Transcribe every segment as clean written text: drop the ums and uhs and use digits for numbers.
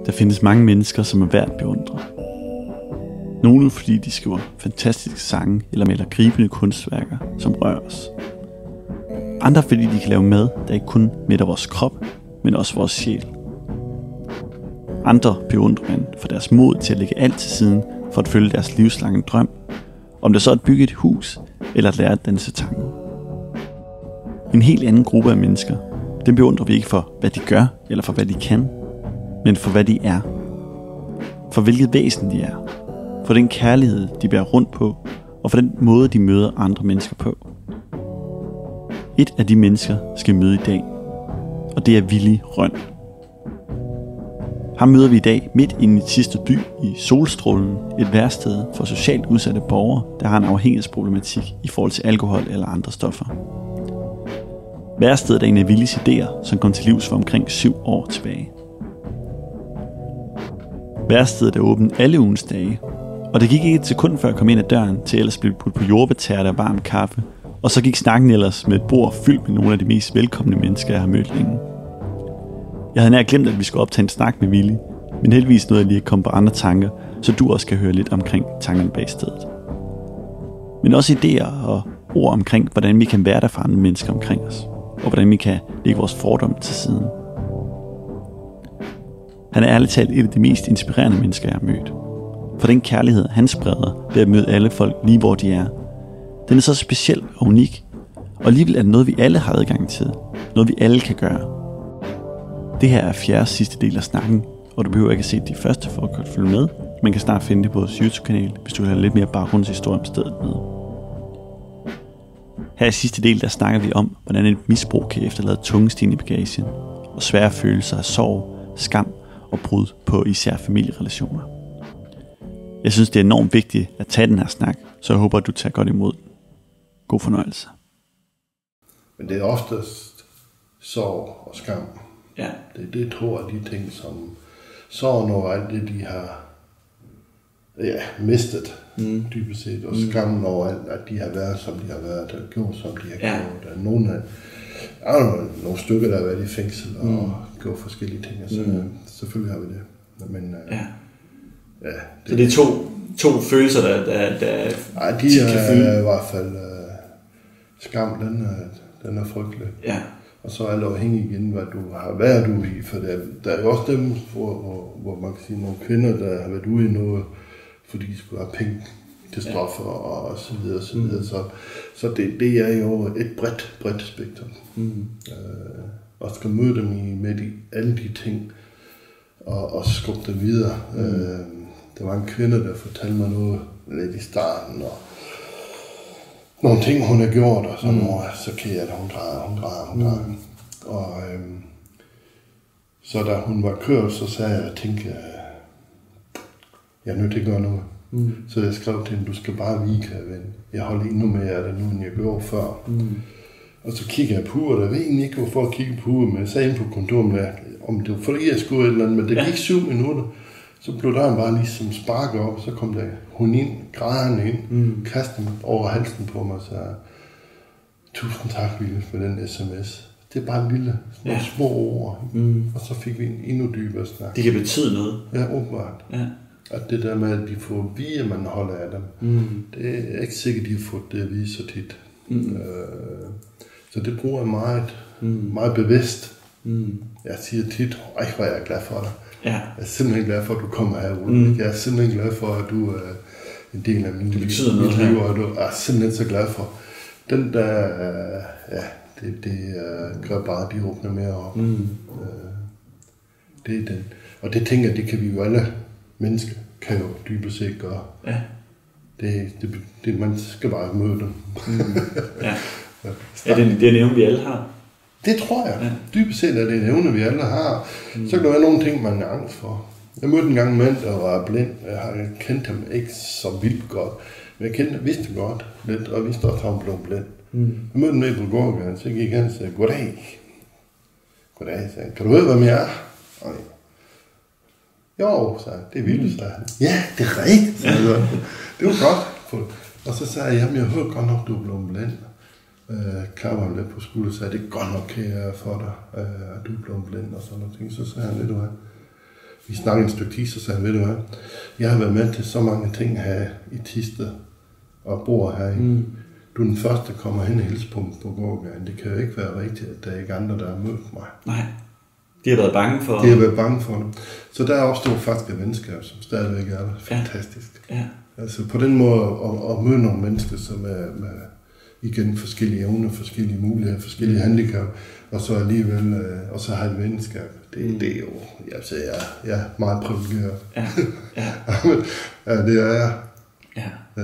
Der findes mange mennesker, som er værd at beundre. Nogle fordi de skriver fantastiske sange eller maler gribende kunstværker, som rører os. Andre fordi de kan lave mad, der ikke kun mætter vores krop, men også vores sjæl. Andre beundrer man for deres mod til at lægge alt til siden for at følge deres livslange drøm, om det så er at bygge et hus eller at lære at danse tango. En helt anden gruppe af mennesker, dem beundrer vi ikke for, hvad de gør eller for, hvad de kan, men for, hvad de er. For hvilket væsen de er. For den kærlighed, de bærer rundt på, og for den måde, de møder andre mennesker på. Et af de mennesker skal møde i dag, og det er Willy Rønn. Ham møder vi i dag midt inde i Thisted by i Solstrålen, et værsted for socialt udsatte borgere, der har en afhængighedsproblematik i forhold til alkohol eller andre stoffer. Værstedet er en af Willys idéer, som kom til livs for omkring 7 år tilbage. Værstedet er åbent alle ugens dage, og det gik ikke et sekund før jeg kom ind ad døren, til ellers blev putt på jordbærtærte og varm kaffe, og så gik snakken ellers med et bord fyldt med nogle af de mest velkomne mennesker, jeg har mødt længe. Jeg havde nær glemt, at vi skulle optage en snak med Willy, men heldigvis nåede jeg lige at komme på andre tanker, så du også kan høre lidt omkring tankerne bag stedet. Men også idéer og ord omkring, hvordan vi kan være der for andre mennesker omkring os, og hvordan vi kan lægge vores fordomme til siden. Han er ærligt talt et af de mest inspirerende mennesker, jeg har mødt. For den kærlighed, han spreder ved at møde alle folk lige hvor de er, den er så speciel og unik, og alligevel er det noget, vi alle har adgang til. Noget, vi alle kan gøre. Det her er 4. sidste del af snakken, og du behøver ikke at se de første for at kunne følge med. Man kan snart finde det på vores YouTube-kanal, hvis du vil have lidt mere baggrundshistorie om stedet med. Her i sidste del, der snakker vi om, hvordan et misbrug kan efterlade tunge sten i bagagen, og svære følelser af sorg, skam og brud på især familierelationer. Jeg synes, det er enormt vigtigt at tage den her snak, så jeg håber, at du tager godt imod den. God fornøjelse. Men det er oftest sorg og skam. Ja. Det er to af de ting, som sorgen over alt det, de har mistet, dybest set, og skammen over alt, at de har været, som de har været, og gjort, som de har gjort. Og nogle stykker, der har været i fængsel og gjort forskellige ting, så selvfølgelig har vi det. Men så det er to følelser, der de kan fylde. I hvert fald skam, den er frygtelig. Ja. Og så er det afhængig igen, hvad du har været ude i. For der er jo også dem, hvor man kan sige, nogle kvinder, der har været ude i noget, fordi de skulle have penge til stoffer og så videre, så videre. Så det er jo et bredt spektrum. Og skal møde dem med alle de ting, og skubbe dem videre. Der var en kvinde, der fortalte mig noget lidt i starten, og nogle ting, hun har gjort, og så så kan jeg, at hun græder. Og så da hun var kørt, så sagde jeg, at jeg er nødt til at gøre noget. Så jeg skrev til hende, du skal bare vige, kære ven. Jeg holder endnu mere af det nu, end jeg gjorde før. Og så kigger jeg på uret, og jeg ved egentlig ikke, hvorfor jeg kigger på uret, men jeg sagde ind på kontoret, om det var fordi, jeg skulle et eller andet, men det gik 7 minutter. Så blev døren bare ligesom sparket op, og så kom der hun ind, grædende ind, kastede mig over halsen på mig og sagde, tusind tak, Willy, for den sms. Det er bare lille, små ord. Og så fik vi en endnu dybere snak. Det kan betyde noget. Ja, åbenbart. Ja. At det der med, at de får at vide, at man holder af dem, det er ikke sikkert, at de har fået det at vide så tit. Så det bruger jeg meget bevidst. Jeg siger tit, hvor er jeg glad for dig. Ja. Jeg er simpelthen glad for, at du kommer herude. Jeg er simpelthen glad for, at du er en del af mit liv, og du er simpelthen så glad for. Den der, det gør bare, at de åbner mere op. Det er den. Og det tænker jeg, det kan vi jo alle mennesker, kan jo dybest set gøre. Ja. Det man skal bare møde dem. Det er en evne, vi alle har. Det tror jeg. Ja. Dybest set er det en evne, vi alle har. Så kan der være nogle ting, man er angst for. Jeg mødte en gang en mand, der var blind. Jeg kendte ham ikke så vildt godt. Men jeg vidste godt lidt, og vidste også, at han blev blind. Jeg mødte ham nede på gårdgaden, så gik han og sagde, goddag. Goddag, sagde han. Kan du høre, hvem jeg er? Jo, sagde han. Det er vildt, sagde han. Ja, det er rigtigt, sagde han. Det var godt. Og så sagde jeg, jamen jeg hørte godt nok, du er blevet blind. Klapper ham lidt på skulderen og sagde, det er godt nok kære for dig, at du er blevet blind og sådan noget ting. Så sagde han lidt, vi snakkede en stykke tid, så sagde han, ved du hvad, jeg har været med til så mange ting her i Thisted og bor her i. Du er den første, der kommer hen og hilser på gågaden. Det kan jo ikke være rigtigt, at der er ikke andre, der har mødt mig. Nej. De har været bange for... De har været bange for det. Så der opstod faktisk et venskab, som stadigvæk er der. Fantastisk. Ja. Altså på den måde at møde nogle mennesker, som er med igen forskellige evner, forskellige muligheder, forskellige handicap, og så alligevel, og så har et venskab. Det er jo, altså jeg er meget privilegeret. Ja. Ja, det er jeg. Ja.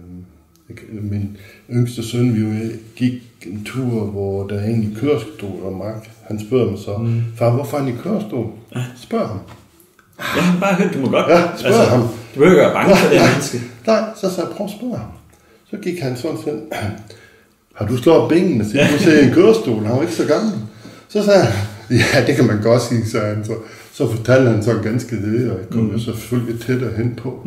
Min yngste søn, vi gik en tur, hvor der er en i kørestol, og Mark, han spørger mig så, far, hvorfor er han i kørestol? Spørg ham. Jeg har bare hørt, du må godt. Ja, spørg ham. Du behøver ikke være bange for det menneske. Nej, så sagde jeg, prøv at spørge ham. Så gik han sådan til, har du slået benene, så du ser en kørestol, han var ikke så gammel. Så sagde han, ja, det kan man godt sige, sagde han. Så fortalte han så ganske det, og jeg kom jo selvfølgelig tættere hen på.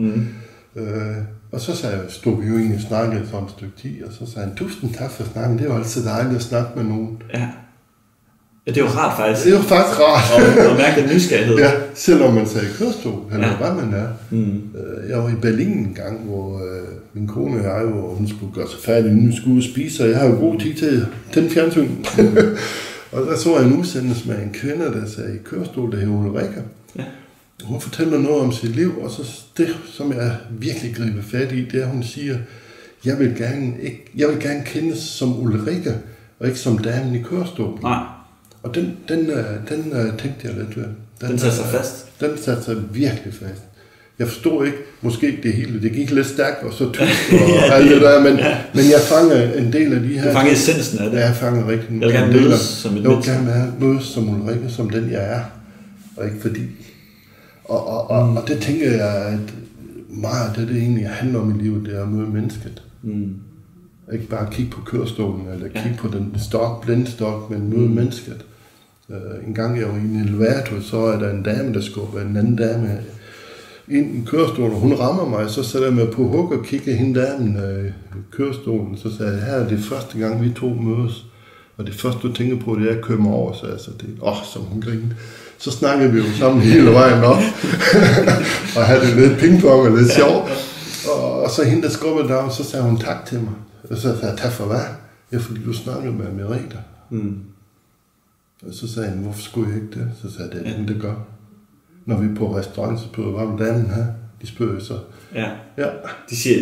Og så stod vi jo egentlig og snakkede sådan et stykke tid, og så sagde han, tusind tak for snakken, det er jo altid dejligt at snakke med nogen. Ja. Ja, det er jo rart faktisk. Det er jo faktisk rart. Og mærke den nysgerrighed. Ja, selvom man sagde kørestol, eller hvad man er. Jeg var i Berlin en gang, hvor min kone og jeg, hvor hun skulle gøre sig færdig, inden vi skulle spise, og jeg har jo god tid til den fjernsyn. Og der så jeg en udsendelse med en kvinde, der sagde i kørestol, der hedder Ulrike. Ja. Hun fortæller noget om sit liv, og så det, som jeg virkelig griber fat i, det er, at hun siger, jeg vil gerne kendes som Ulrike, og ikke som damen i kørestol. Nej. Og den tænkte jeg lidt ved. Den satte sig fast? Den satte sig virkelig fast. Jeg forstod ikke, måske det hele, det gik lidt stærkt, og så tysk, og alt det der, men jeg fanger en del af de her... Du fanger essensen af det? Ja, jeg fanger rigtig en del. Jeg vil gerne mødes som et menneske. Jeg vil gerne mødes som Ulrike, som den jeg er, og ikke fordi... Og det tænker jeg, at meget af det egentlig handler om i livet, det er at møde mennesket. Ikke bare kigge på kørestolen, eller kigge på den blindstok, men møde mennesket. En gang jeg var i en elevator, så er der en dame, der skubber en anden dame ind i kørestolen, og hun rammer mig, så sætter jeg mig på hug og kigger hende damen i kørestolen, så sagde jeg, her er det første gang, vi to mødes, og det første, du tænker på, det er at køre mig over, så altså, det som hun grinede. Så snakkede vi jo sammen hele vejen op, og havde det lidt pingpong og lidt sjov, og så hende, der skubbede der, så sagde hun tak til mig, og så sagde jeg, tak for hvad? Ja, fordi du snakkede med Merete. Og så sagde han, hvorfor skulle jeg ikke det? Så sagde jeg, det er den, det gør. Når vi er på restaurant, så spørger jeg, hvad damen her? De spørger så. Ja. De siger,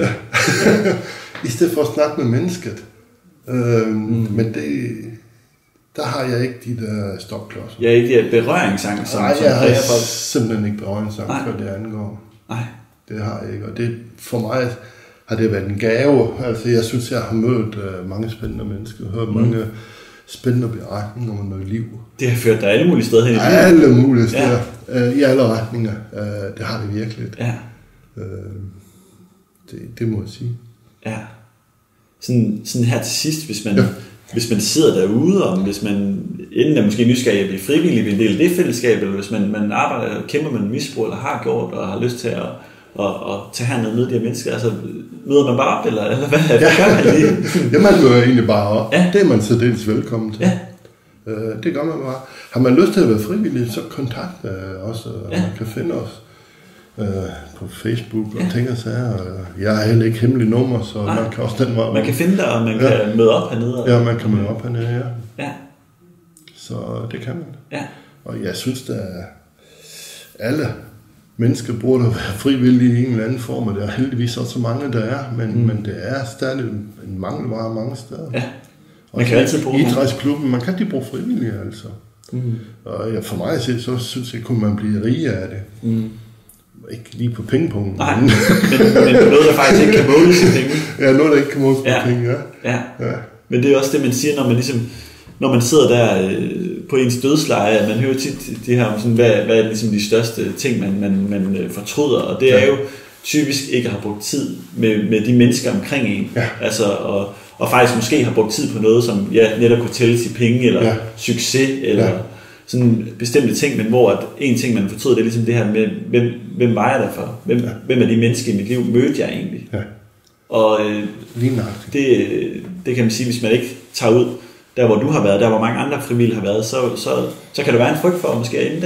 i stedet for at snakke med mennesket. Men det, der har jeg ikke de der stopklodser. Jeg er ikke de berøringsangst, som jeg har simpelthen ikke berøringsangst, for det angår. Nej. Det har jeg ikke, og det for mig har det været en gave. Altså, jeg synes, jeg har mødt mange spændende mennesker, hørt mange spændende beretninger om noget liv. Det har ført dig alle mulige steder hen i livet. Alle mulige steder. I alle retninger. Det har det virkelig. Ja. Det må jeg sige. Ja. Sådan her til sidst, hvis man sidder derude, og hvis man enten er måske nysgerrig at blive frivillig ved en del af det fællesskab, eller hvis man arbejder og kæmper med en misbrug, eller har gjort, og har lyst til at tage herned og møde de her mennesker, altså møder man bare op, eller hvad gør man lige? Ja, man møder egentlig bare op. Ja. Det er man så dels velkommen til. Ja. Det gør man bare. Har man lyst til at være frivillig, så kontakt os, og man kan finde os på Facebook og ting og sager. Jeg har heller ikke hemmelig nummer, så man kan også den vej. Man kan finde dig, og man kan møde op hernede. Ja, man kan møde op hernede, ja. Så det kan man. Ja. Og jeg synes, at alle mennesker burde være frivillige i en eller anden form, og der er heldigvis også så mange, der er, men det er stadig en mangelvare mange steder. Ja. Man kan altid bruge idrætsklubben, man kan ikke bruge frivillige, altså. Og for mig så synes jeg, kunne man blive rige af det. Ikke lige på pengepunkten. Nej, men noget, der faktisk ikke kan måles i penge. Ja, noget, der ikke kan måles på penge, ja. Men det er også det, man siger, når man sidder der på ens dødsleje, at man hører tit det her, sådan, hvad er ligesom de største ting, man fortryder, og det er jo typisk ikke at have brugt tid med de mennesker omkring en. Ja. Altså, og faktisk måske har brugt tid på noget, som netop kunne tælles i penge, eller succes, eller sådan bestemte ting, men hvor at en ting, man fortryder, det er ligesom det her med, hvem var jeg der for? Hvem er de mennesker i mit liv, mødte jeg egentlig? Ja. Og det kan man sige, hvis man ikke tager ud, der hvor du har været, der hvor mange andre frivillige har været, så kan der være en frygt for at måske ende der.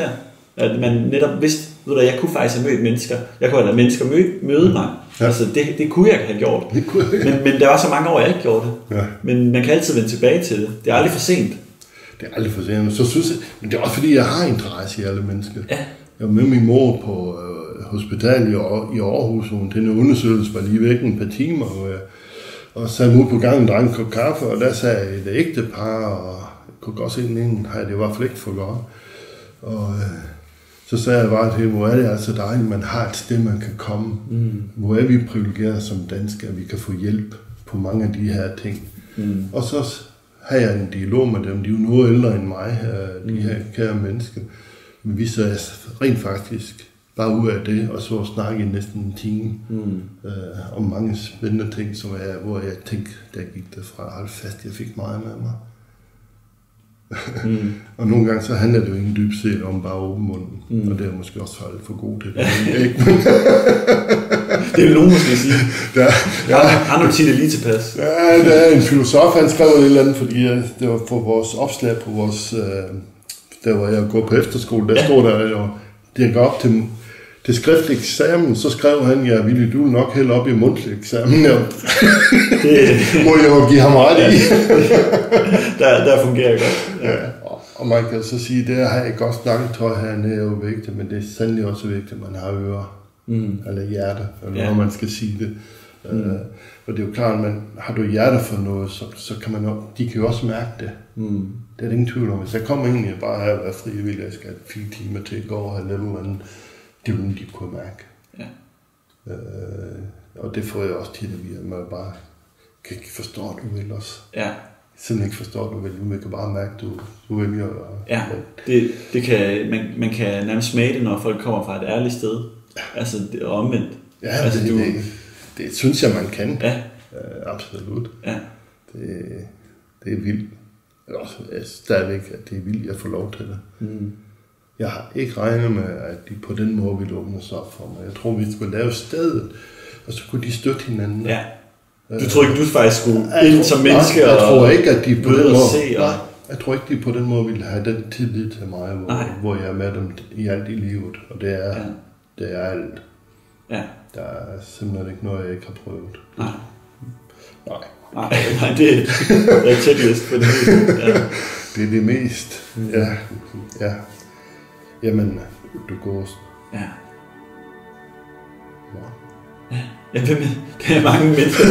At man netop vidste, jeg kunne faktisk have mødt mennesker. Jeg kunne have ladet mennesker møde mig. Ja. Altså, det kunne jeg have gjort. Men der var så mange år, jeg ikke gjorde det. Ja. Men man kan altid vende tilbage til det. Det er aldrig for sent. Det er aldrig for sent. Så synes jeg, men det er også fordi, jeg har interesse i alle mennesker. Ja. Jeg var med min mor på hospitalet i Aarhus, og den undersøgelse var lige væk en par timer, og sad ud på gangen og drak en kop kaffe, og der sad et ægtepar, og jeg kunne godt se den ene, det var flægt for godt. Og så sagde jeg bare til, hvor er det altså dejligt, man har et sted, man kan komme. Hvor er vi privilegerede som danskere, at vi kan få hjælp på mange af de her ting. Og så havde jeg en dialog med dem, de er jo noget ældre end mig, de her kære mennesker. Men vi så rent faktisk bare ud af det, og så snakke i næsten en time om mange spændende ting, hvor jeg tænkte, der gik det fra at holde fast, jeg fik meget med mig. Og nogle gange så handler det jo ikke dybt set om bare åben munden, og det er måske også alt for god til det. Det vil nogen måske sige. Har du det lige tilpas? Ja, der er en filosof, han skrev et eller andet, fordi det var på vores opslag på vores, der hvor jeg går på efterskole, der stod der, og det går op til skriftlig eksamen, så skrev han, ja, Willy, du nok hælde op i mundtlig eksamen. Ja. Det må jeg jo give ham ret i. der fungerer godt. Ja. Og man kan så sige, det har jeg godt snakketøj hernede er jo vigtigt, men det er sandelig også vigtigt, at man har ører, eller hjerte, eller når man skal sige det. Og det er jo klart, at har du hjerte for noget, så kan man jo, de kan jo også mærke det. Det er det ingen tvivl om. Hvis jeg kommer egentlig bare her og være frivillig, jeg skal have 4 timer til at gå over og lave noget, det vil de kunne mærke. Ja. Og det får jeg også tit at vide, at man bare kan ikke forstå, at du vil også. Ja. Simpelthen ikke forstå, at du vil. Man kan bare mærke, at du vælger. Ja, det kan, man kan nærmest smage det, når folk kommer fra et ærligt sted. Ja. Altså, det er omvendt. Ja, altså, det synes jeg, man kan. Ja. Absolut. Ja. Det er vildt. Også, stadigvæk, at det er vildt, at få lov til det. Jeg har ikke regnet med, at de på den måde ville åbne sig op for mig. Jeg tror, vi skulle lave stedet, og så kunne de støtte hinanden. Ja. Du tror ikke, du faktisk skulle ind som menneske? Jeg tror ikke, at de på den måde... Jeg tror ikke, de på den måde ville have den tillid til mig, hvor jeg er med dem i alt i livet. Og det er alt. Ja. Der er simpelthen ikke noget, jeg ikke har prøvet. Nej, det er checklist for det meste. Ja. Det er det mest. Ja. Jamen, du går... Ja. Ja, det er mange mennesker.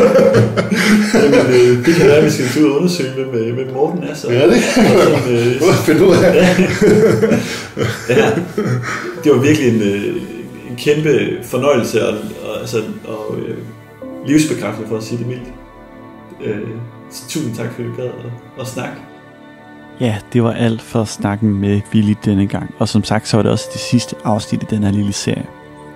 Jamen, det kan være, at vi skal tage ud og undersøge, med Morten er så. Ja, det kan jeg. Find ud af. Ja, det var virkelig en kæmpe fornøjelse og livsbekræftelse, for at sige det mildt. Så tusind tak for, at du gad at snakke. Ja, det var alt for snakken med Willy denne gang. Og som sagt, så var det også det sidste afsnit i den her lille serie.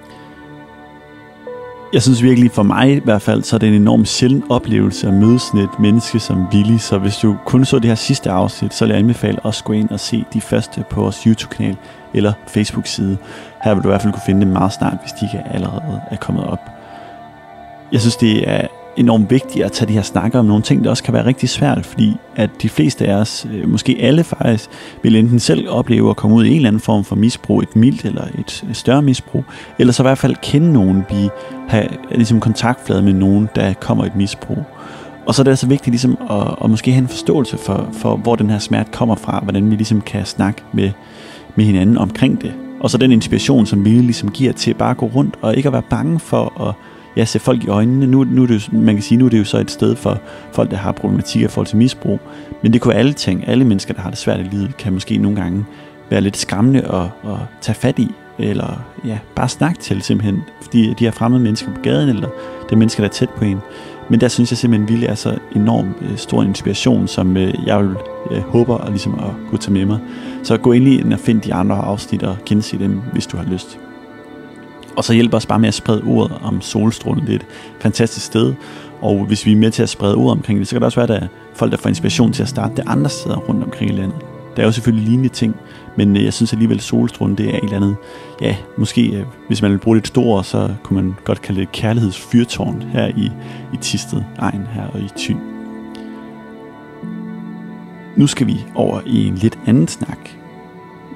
Jeg synes virkelig, for mig i hvert fald, så er det en enormt sjælden oplevelse at møde sådan et menneske som Willy. Så hvis du kun så det her sidste afsnit, så vil jeg anbefale også at gå ind og se de første på vores YouTube-kanal eller Facebook-side. Her vil du i hvert fald kunne finde dem meget snart, hvis de ikke allerede er kommet op. Jeg synes, det er enormt vigtigt at tage de her snakker om nogle ting, der også kan være rigtig svært, fordi at de fleste af os, måske alle faktisk, vil enten selv opleve at komme ud i en eller anden form for misbrug, et mildt eller et større misbrug, eller så i hvert fald kende nogen, have ligesom kontaktflade med nogen, der kommer et misbrug. Og så er det altså vigtigt ligesom at måske have en forståelse for, hvor den her smerte kommer fra, hvordan vi ligesom kan snakke med hinanden omkring det. Og så den inspiration, som vi ligesom giver til bare at gå rundt og ikke at være bange for at se folk i øjnene. Nu er det jo, man kan sige, nu er det jo så et sted for folk, der har problematikker i forhold til misbrug. Men det kunne være alle ting. Alle mennesker, der har det svært i livet, kan måske nogle gange være lidt skræmmende at tage fat i. Eller bare snakke til simpelthen. Fordi de her fremmede mennesker på gaden, eller det er mennesker, der er tæt på en. Men der synes jeg simpelthen, Willy er så enormt stor inspiration, som jeg vil håber at, ligesom at kunne tage med mig. Så gå endelig ind og find de andre afsnit og gense dem, hvis du har lyst. Og så hjælper os bare med at sprede ordet om Solstrålen. Det er et fantastisk sted, og hvis vi er med til at sprede ordet omkring det, så kan det også være, at der er folk, der får inspiration til at starte det andre steder rundt omkring i landet. Der er jo selvfølgelig lignende ting, men jeg synes alligevel, Solstrålen, det er et eller andet, måske hvis man vil bruge lidt stort, så kunne man godt kalde det kærlighedsfyrtårn her i Thisted egen her og i Thy. Nu skal vi over i en lidt anden snak.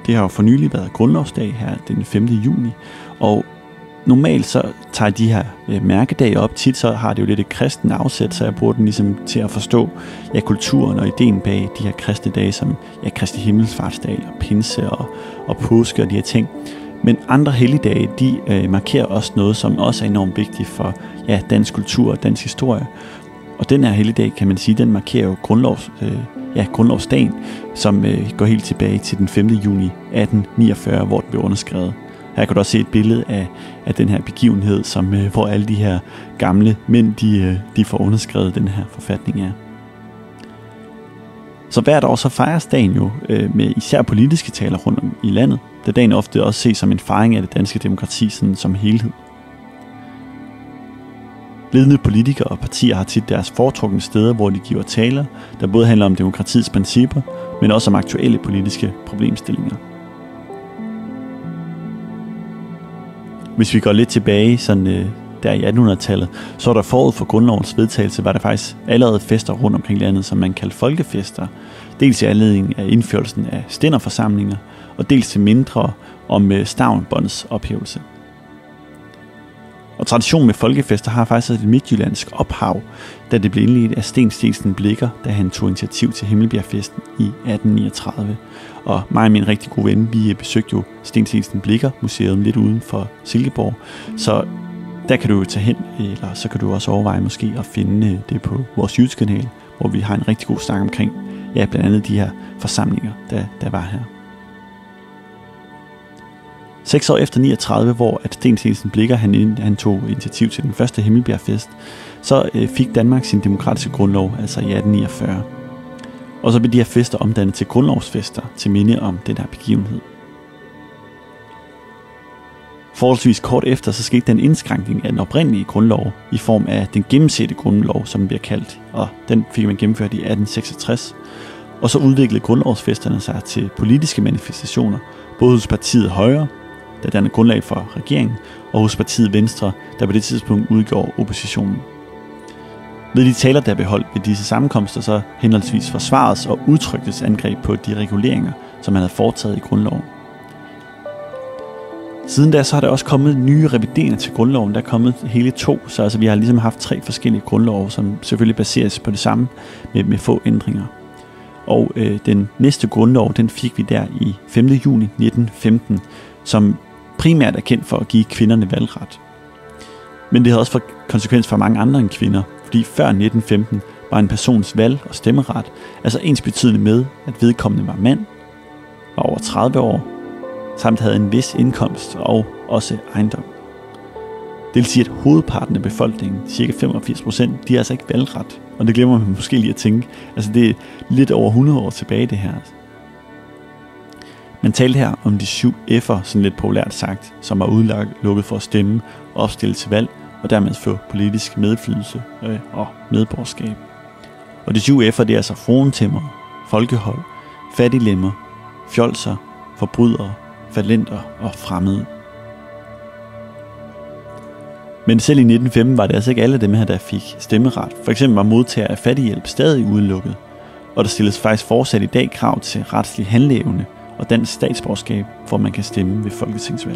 Det har jo for nylig været grundlovsdag her den 5. juni, og normalt så tager de her mærkedage op. Tit så har det jo lidt et kristen afsæt, så jeg bruger den ligesom til at forstå kulturen og ideen bag de her kristne dage, som Kristi Himmelsfartsdag og pinse og påske og de her ting. Men andre helligdage, de markerer også noget, som også er enormt vigtigt for dansk kultur og dansk historie. Og den her helligdag, kan man sige, den markerer jo grundlovsdagen, som går helt tilbage til den 5. juni 1849, hvor den blev underskrevet. Her kan du også se et billede af den her begivenhed, hvor alle de her gamle mænd, de får underskrevet den her forfatning af. Så hvert år så fejres dagen jo med især politiske taler rundt om i landet, da dagen ofte også ses som en fejring af det danske demokrati sådan som helhed. Ledende politikere og partier har tit deres foretrukne steder, hvor de giver taler, der både handler om demokratiets principper, men også om aktuelle politiske problemstillinger. Hvis vi går lidt tilbage sådan, der i 1800-tallet, så var der forud for grundlovens vedtagelse, var der faktisk allerede fester rundt omkring landet, som man kaldte folkefester. Dels i anledning af indførelsen af stænderforsamlinger, og dels til mindre om stavnbåndets ophævelse. Og traditionen med folkefester har faktisk et midtjyllandsk ophav, da det blev indledt af Sten Steensen Blicher, da han tog initiativ til Himmelbjergfesten i 1839. Og mig og min rigtig gode ven, vi besøgte jo Sten Steensen Blicher museet lidt uden for Silkeborg. Så der kan du jo tage hen, eller så kan du også overveje måske at finde det på vores YouTube-kanal, hvor vi har en rigtig god snak omkring, blandt andet de her forsamlinger, der var her. 6 år efter 39, hvor Sten Steensen Blicher han tog initiativ til den første Himmelbjergfest, så fik Danmark sin demokratiske grundlov, altså i 1849. Og så blev de her fester omdannet til grundlovsfester til minde om den her begivenhed. Forholdsvis kort efter, så skete der en indskrænkning af den oprindelige grundlov i form af den gennemsætte grundlov, som den bliver kaldt, og den fik man gennemført i 1866. Og så udviklede grundlovsfesterne sig til politiske manifestationer, både hos partiet Højre, der dannede grundlag for regeringen, og hos partiet Venstre, der på det tidspunkt udgjorde oppositionen. Ved de taler, der beholdt ved disse sammenkomster, så henholdsvis forsvares og udtryktes angreb på de reguleringer, som man havde foretaget i grundloven. Siden da så har der også kommet nye revideringer til grundloven. Der er kommet hele 2, så altså, vi har ligesom haft 3 forskellige grundlove, som selvfølgelig baseres på det samme med få ændringer. Og den næste grundlov, den fik vi der i 5. juni 1915, som primært er kendt for at give kvinderne valgret. Men det havde også fået konsekvens for mange andre end kvinder, fordi før 1915 var en persons valg- og stemmeret altså ensbetydende med, at vedkommende var mand, var over 30 år, samt havde en vis indkomst og også ejendom. Det vil sige, at hovedparten af befolkningen, ca. 85%, de har altså ikke valgret. Og det glemmer man måske lige at tænke. Altså det er lidt over 100 år tilbage det her. Man talte her om de 7 F'er, sådan lidt populært sagt, som var udelukket for at stemme, opstille til valg, og dermed få politisk medindflydelse og medborgerskab. Og de 7 F'er, det er altså fruentæmmer, folkehold, fattiglemmer, fjolser, forbrydere, falenter og fremmede. Men selv i 1915 var det altså ikke alle dem her, der fik stemmeret. For eksempel var modtager af fattighjælp stadig udelukket, og der stilles faktisk fortsat i dag krav til retslig handleevne og dansk statsborgerskab, for at man kan stemme ved folketingsvalg.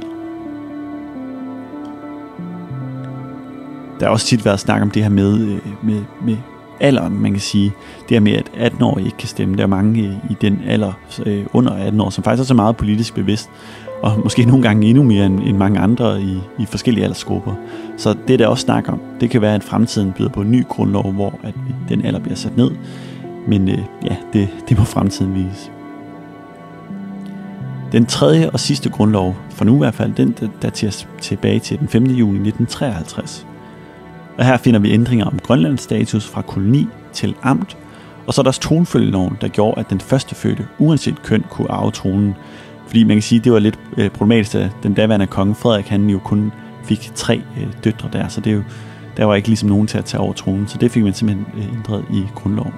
Der har også tit været snak om det her med alderen, man kan sige. Det her med, at 18-årige ikke kan stemme. Der er mange i den alder under 18 år, som faktisk også er meget politisk bevidst, og måske nogle gange endnu mere end mange andre i forskellige aldersgrupper. Så det der også snakker om, det kan være, at fremtiden byder på en ny grundlov, hvor at den alder bliver sat ned. Men det må fremtiden vise. Den tredje og sidste grundlov, for nu i hvert fald, den dateres tilbage til den 5. juni 1953. Og her finder vi ændringer om Grønlands status fra koloni til amt, og så er der også tronfølgeloven, der gjorde, at den førstefødte, uanset køn, kunne arve tronen. Fordi man kan sige, at det var lidt problematisk, at den daværende konge Frederik, han jo kun fik 3 døtre der, så der var ikke ligesom nogen til at tage over tronen, så det fik man simpelthen ændret i grundloven.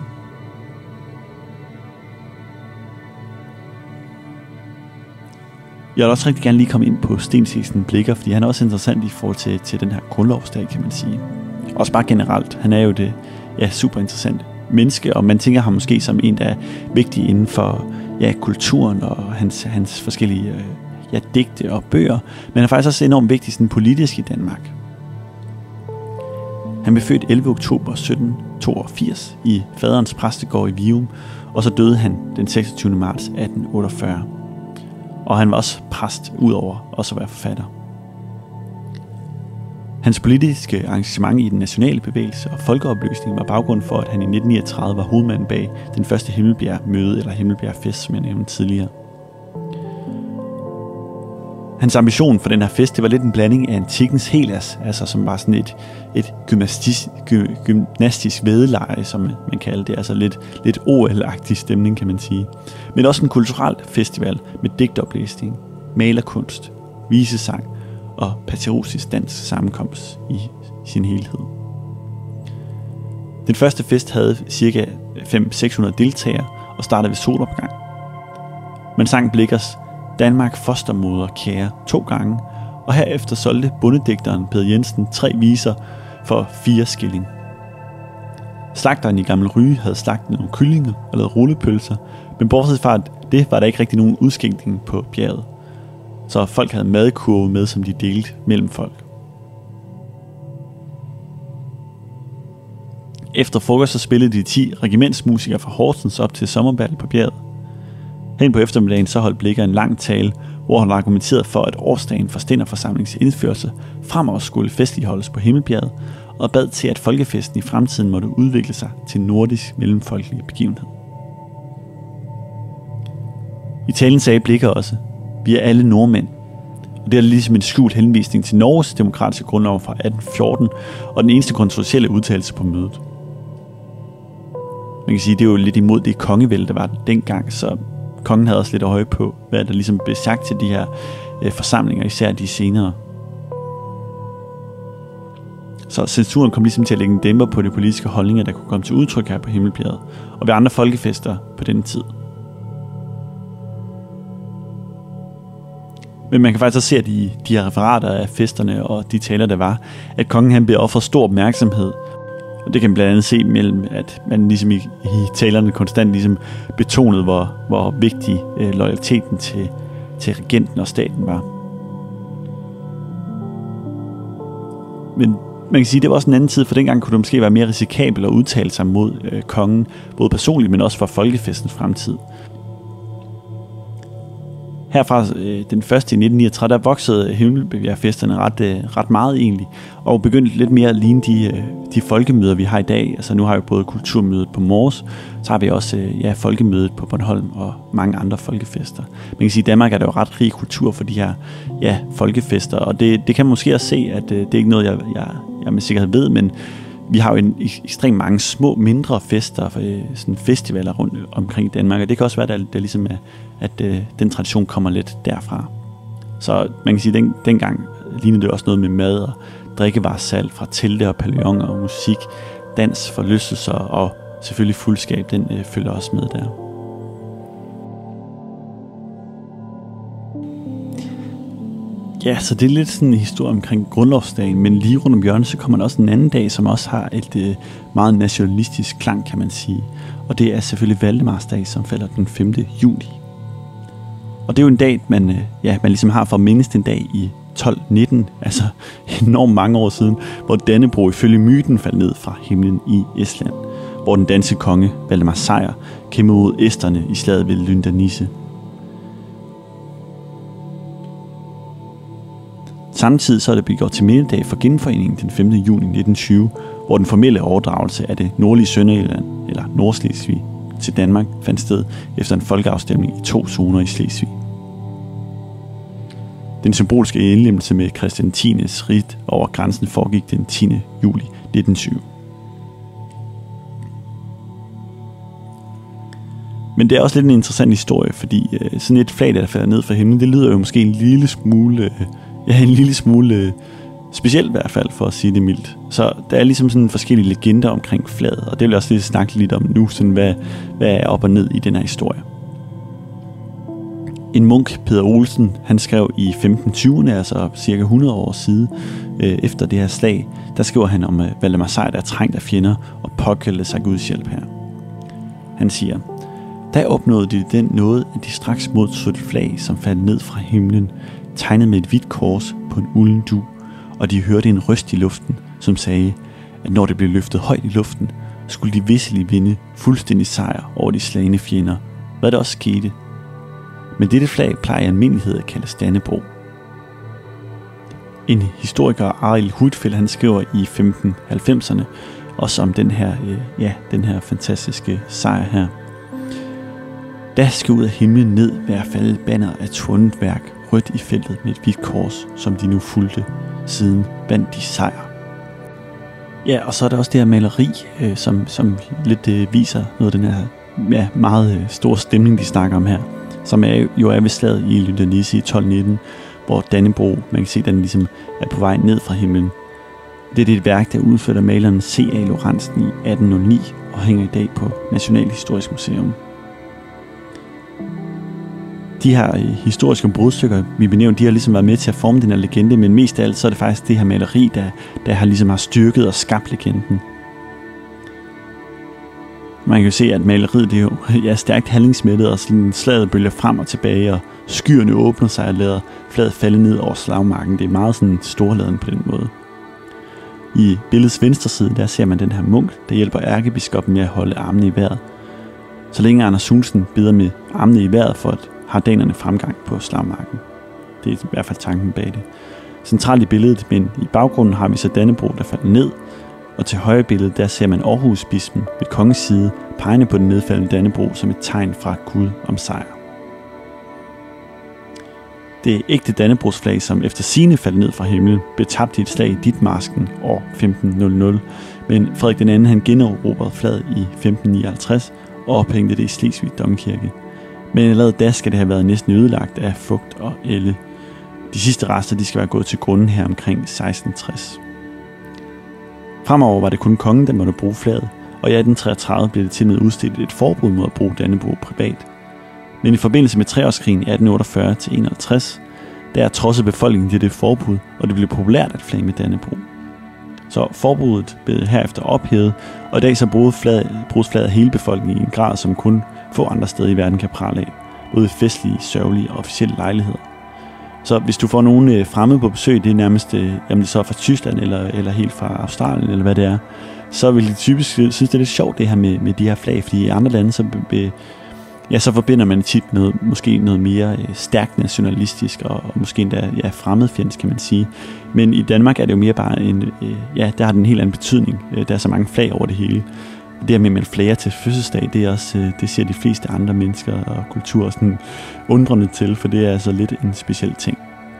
Jeg vil også rigtig gerne lige komme ind på Sten Steensen Blicher, fordi han er også interessant i forhold til den her grundlovsdag, kan man sige. Også bare generelt. Han er jo det super interessant menneske, og man tænker ham måske som en, der er vigtig inden for kulturen og hans forskellige digte og bøger, men han er faktisk også enormt vigtig sådan politisk i Danmark. Han blev født 11. oktober 1782 i faderens præstegård i Vium, og så døde han den 26. marts 1848. Og han var også præst, udover også at være forfatter. Hans politiske engagement i den nationale bevægelse og folkeopløsning var baggrund for, at han i 1939 var hovedmanden bag den første Himmelbjerg-møde eller Himmelbjerg-fest, som jeg nævnte tidligere. Hans ambition for den her fest, det var lidt en blanding af antikkens Hellas, altså som var sådan et gymnastisk vædeleje, som man kalder det, altså lidt OL-agtig stemning, kan man sige. Men også en kulturel festival med digtoplæsning, malerkunst, visesang og patriotisk dansk sammenkomst i sin helhed. Den første fest havde ca. 500-600 deltagere og startede ved solopgang. Man sang Blichers Danmark fostermoder kære 2 gange, og herefter solgte bondedigteren Peder Jensen 3 viser for 4 skilling. Slagteren i Gammel Ryge havde slagtet nogle kyllinger og lavet rullepølser, men bortset fra det var der ikke rigtig nogen udskænkning på bjerget. Så folk havde madkurve med, som de delte mellem folk. Efter frokost så spillede de 10 regimentsmusikere fra Horsens op til sommerbal på bjerget. Hen på eftermiddagen så holdt Blicher en lang tale, hvor han argumenterede for, at årsdagen for stænderforsamlingens indførelse fremover skulle festligholdes på Himmelbjerget, og bad til, at folkefesten i fremtiden måtte udvikle sig til en nordisk mellemfolkelig begivenhed. I talen sagde Blicher også, vi er alle nordmænd, og det er ligesom en skjult henvisning til Norges demokratiske grundlov fra 1814, og den eneste kontroversielle udtalelse på mødet. Man kan sige, det er jo lidt imod det kongevælde, der var dengang, så kongen havde også lidt øje på, hvad der ligesom blev sagt til de her forsamlinger, især de senere. Så censuren kom ligesom til at lægge en dæmper på de politiske holdninger, der kunne komme til udtryk her på Himmelbjerget, og ved andre folkefester på denne tid. Men man kan faktisk også se, at i de her referater af festerne og de taler, der var, at kongen han blev offret stor opmærksomhed. Og det kan man blandt andet se mellem, at man ligesom i talerne konstant ligesom betonede, hvor vigtig loyaliteten til regenten og staten var. Men man kan sige, at det var også en anden tid, for dengang kunne det måske være mere risikabelt at udtale sig mod kongen, både personligt, men også for folkefestens fremtid. Herfra den første i 1939, der voksede Himmelbjergfesterne ret meget egentlig, og begyndte lidt mere at ligne de folkemøder, vi har i dag. Altså nu har vi både kulturmødet på Mors, så har vi også folkemødet på Bornholm og mange andre folkefester. Man kan sige, at i Danmark er der jo ret rig kultur for de her folkefester, og det kan man måske også se, at det er ikke noget, jeg med sikkerhed ved, men vi har jo ekstremt mange små, mindre fester, sådan festivaler rundt omkring i Danmark, og det kan også være, der ligesom er, at den tradition kommer lidt derfra. Så man kan sige, at dengang lignede det også noget med mad og drikkevaresalg fra telte og pavilloner og musik, dans, forlystelser og selvfølgelig fuldskab, den følger også med der. Ja, så det er lidt sådan en historie omkring grundlovsdagen, men lige rundt om hjørnet, så kommer der også en anden dag, som også har et meget nationalistisk klang, kan man sige. Og det er selvfølgelig Valdemarsdag, som falder den 5. juli. Og det er jo en dag, man ligesom har for at mindes den dag i 1219, altså enormt mange år siden, hvor Dannebrog ifølge myten faldt ned fra himlen i Estland, hvor den danske konge, Valdemar Sejr, kæmpede mod esterne i slaget ved Lyndanisse. Samtidig så er det blevet gjort til mindedag for genforeningen den 5. juni 1920, hvor den formelle overdragelse af det nordlige Sønderjylland, eller Nordslesvig, til Danmark fandt sted efter en folkeafstemning i 2 zoner i Slesvig. Den symbolske indlemmelse med Christian X's ridt over grænsen foregik den 10. juli 1920. Men det er også lidt en interessant historie, fordi sådan et flag, der falder ned fra himlen, det lyder jo måske en lille smule specielt i hvert fald, for at sige det mildt. Så der er ligesom sådan forskellige legender omkring flaget, og det vil jeg også lige snakke lidt om nu, sådan hvad er op og ned i den her historie. En munk, Peder Olsen, han skrev i 1520'erne, altså cirka 100 år siden efter det her slag, der skriver han om Valdemar Sejr, der er trængt af fjender og påkaldte sig Guds hjælp her. Han siger: Der opnåede de den nåde, at de straks modså et flag, som faldt ned fra himlen, tegnet med et hvidt kors på en ulden dug, og de hørte en røst i luften, som sagde, at når det blev løftet højt i luften, skulle de visselig vinde fuldstændig sejr over de slagne fjender, hvad der også skete. Men dette flag plejer i almindelighed at kaldes Dannebrog. En historiker, Arild Huitfeldt, han skriver i 1590'erne også om den her fantastiske sejr her. Da skal ud af himlen ned være faldet banner af tvundet værk, rødt i feltet med et hvidt kors, som de nu fulgte, siden vandt de sejr. Ja, og så er der også det her maleri, som lidt viser noget af den her meget store stemning, de snakker om her, som er ved slaget i Lyndanisse i 1219, hvor Dannebrog, man kan se, den ligesom er på vej ned fra himlen. Det er et værk, der udført af maleren C.A. Lorentzen i 1809 og hænger i dag på Nationalhistorisk Museum. De her historiske brudstykker, vi benævner, de har ligesom været med til at forme den her legende, men mest af alt så er det faktisk det her maleri, der har ligesom styrket og skabt legenden. Man kan jo se, at maleriet det er jo stærkt handlingsmættet, og sådan slaget bølger frem og tilbage, og skyerne åbner sig og lader flaget falde ned over slagmarken. Det er meget sådan storladen på den måde. I billedets venstre side, der ser man den her munk, der hjælper ærkebiskoppen med at holde armene i vejret. Så længe Anders Sunsen beder med armene i vejret for at have danerne fremgang på slagmarken. Det er i hvert fald tanken bag det. Centralt i billedet, men i baggrunden har vi så Dannebrog, der falder ned, og til højre billede, der ser man Aarhusbispen ved kongens side, pegende på den nedfaldende Dannebrog som et tegn fra Gud om sejr. Det ægte Dannebrogsflag, som efter sigende faldt ned fra himlen, blev tabt i et slag i Ditmarsken år 1500, men Frederik II han generobrede flaget i 1559 og ophængte det i Slesvig Domkirke. Men allerede da skal det have været næsten ødelagt af fugt og ælde. De sidste rester de skal være gået til grunden her omkring 1660. Fremover var det kun kongen, der måtte bruge flaget, og i 1833 blev det til med udstedt et forbud mod at bruge Dannebrog privat. Men i forbindelse med treårskrigen 1848-51, der trodsede befolkningen til det forbud, og det blev populært at flage med Dannebrog. Så forbuddet blev herefter ophævet, og i dag så bruges flaget af hele befolkningen i en grad, som kun få andre steder i verden kan prale af, både festlige, sørgelige og officielle lejligheder. Så hvis du får nogen fremmede på besøg, det er nærmest jamen det så fra Tyskland eller helt fra Australien eller hvad det er, så vil de typisk synes, det er lidt sjovt det her med de her flag, fordi i andre lande så forbinder man tit måske noget mere stærkt nationalistisk og måske endda fremmedfjendsk, kan man sige. Men i Danmark er det jo mere bare der har den en helt anden betydning. Der er så mange flag over det hele. Det her med, at man flager til fødselsdag, det er også, det ser de fleste andre mennesker og kulturer sådan undrende til, for det er altså lidt en speciel ting.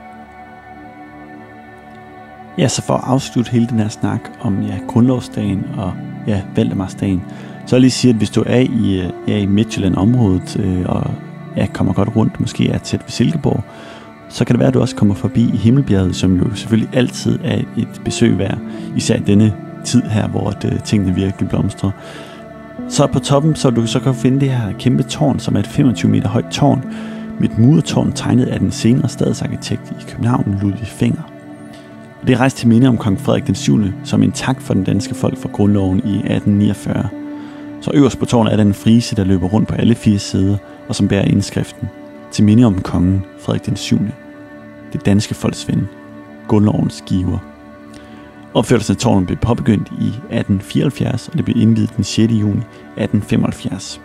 Ja, så for at afslutte hele den her snak om grundlovsdagen og Valdemarsdagen, så vil jeg lige sige, at hvis du er i Midtjylland-området og kommer godt rundt, måske er tæt ved Silkeborg, så kan det være, at du også kommer forbi Himmelbjerget, som jo selvfølgelig altid er et besøg værd, især i denne tid her, hvor tingene virkelig blomstrer. Så på toppen, så du så kan finde det her kæmpe tårn, som er et 25 meter højt tårn, med et murtårn tegnet af den senere stadsarkitekt i København, Ludvig Fenger. Det er rejst til minde om kong Frederik den 7., som en tak for den danske folk for grundloven i 1849. Så øverst på tårnet er der en frise, der løber rundt på alle 4 sider, og som bærer indskriften: til minde om kongen Frederik den 7., det danske folks ven, grundlovens giver. Opførelsen af tårnet blev påbegyndt i 1874, og det blev indviet den 6. juni 1875.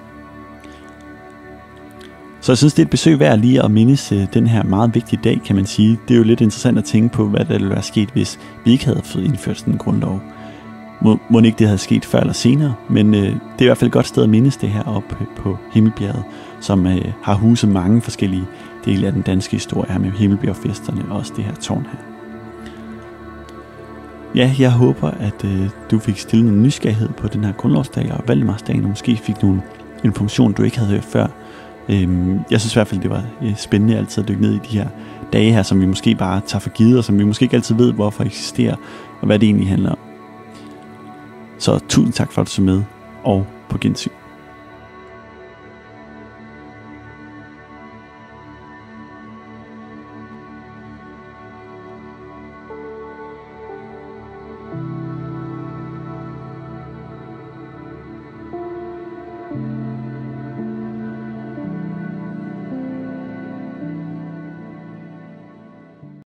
Så jeg synes, det er et besøg værd lige at mindes den her meget vigtige dag, kan man sige. Det er jo lidt interessant at tænke på, hvad der ville være sket, hvis vi ikke havde fået indført sådan en grundlov. Må ikke det havde sket før eller senere, men det er i hvert fald et godt sted at mindes det her oppe på Himmelbjerget, som har huset mange forskellige dele af den danske historie her med Himmelbjergfesterne og også det her tårn her. Ja, jeg håber, at du fik stillet noget nysgerrighed på den her grundlovsdag og Valdemarsdagen, og måske fik nogle information, du ikke havde hørt før. Jeg synes i hvert fald, det var spændende altid at dykke ned i de her dage her, som vi måske bare tager for givet, og som vi måske ikke altid ved, hvorfor eksisterer, og hvad det egentlig handler om. Så tusind tak for at du så med, og på gensyn.